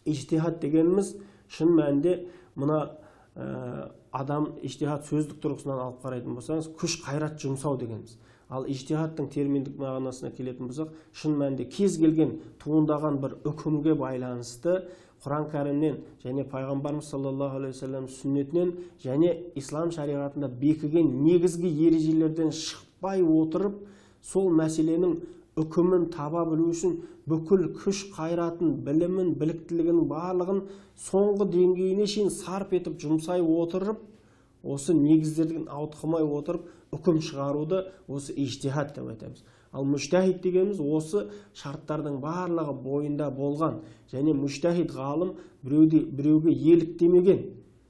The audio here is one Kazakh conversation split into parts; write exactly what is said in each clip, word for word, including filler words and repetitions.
ижтихат дегеніміз шын мәнінде мына адам ижтихат сөздік тұрғысынан алып қарайтын болсаңыз, күш қайрат жұмсау дегеніміз. Ал ижтихаттың терминдік мағынасына келетін болсақ, шын мәнінде кез келген туындаған бір үкімге байланысты Құран кәрімнен және пайғамбарымыз саллаллаху алейхи вассалам сүннетінен және ислам шариғатында бекіген негізгі ережелерден шықпай отырып, сол мәселенің үкімін таба білу үшін бүкіл күш қайратын, білімін, біліктілігінің барлығын соңғы деңгейіне шейін сарп етіп жұмсай отырып, осы негіздерден ауытқымай отырып үкім шығаруды осы ижтихат деп айтамыз. Ал мүжтәһид дегеніміз осы шарттардың барлығы бойында болған және мүжтәһид ғалым біреуде біреуге еліктемеген,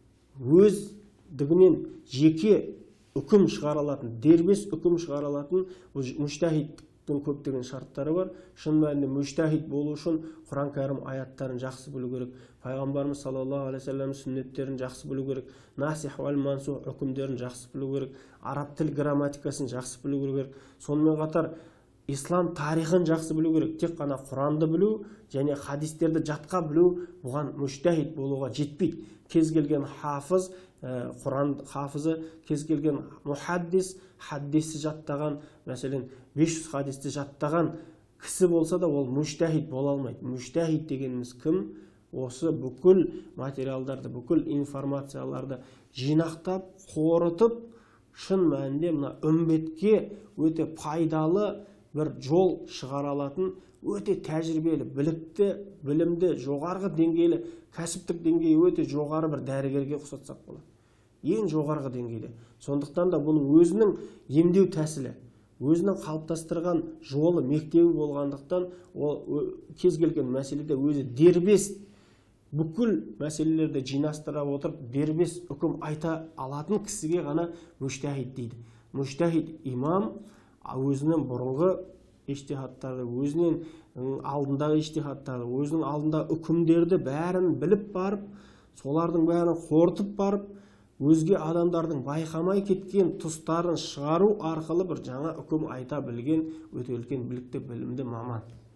өздігінен жеке үкім шығара алатын, дербес үкім шығара алатын мүжтәһидтің көптеген шарттары бар. Шын мәнінде мүжтәһид болу үшін Құран кәрім аяттарын жақсы білу керек, пайғамбарымыз саллаллаху алейхи вассалам сүннеттерін жақсы білу керек, насих уәл мансух үкімдерін жақсы білу керек, араб тіл грамматикасын жақсы білу керек. Сонымен қатар ислам тарихын жақсы білу керек. Тек қана Құранды білу және хадистерді жатқа білу бұған мүжтәһид болуға жетпейді. Кез келген хафыз, Құран хафызы, кез келген мухаддис, хадисті жаттаған, мәселен бес жүз хадисті жаттаған кісі болса да ол мүжтәһид бола алмайды. Мүжтәһид дегеніміз кім? Осы бүкіл материалдарды, бүкіл информацияларды жинақтап, қорытып, шын мәнінде мына үмбетке өте пайдалы бір жол шығара алатын, өте тәжірибелі, білікті, білімді, жоғарғы деңгейлі, кәсіптік деңгейі өте жоғары бір дәрігерге ұқсатсақ болады. Ең жоғарғы деңгейде. Сондықтан да бұның өзінің емдеу тәсілі, өзінің қалыптастырған жолы, мектебі болғандықтан, ол кез келген мәселеде өзі дербес, бүкіл мәселелерді жинастыра отырып, дербес үкім айта алатын кісіге ғана мүжтәһид дейді. Мүжтәһид имам өзінің бұрынғы ижтихаттарды, өзінен алдындағы ижтихаттарды, өзінің алдындағы үкімдерді бәрін біліп барып, солардың бәрін қорытып барып, өзге адамдардың байқамай кеткен тұстарын шығару арқылы бір жаңа үкім айта білген өте үлкен білікті, білімді маман.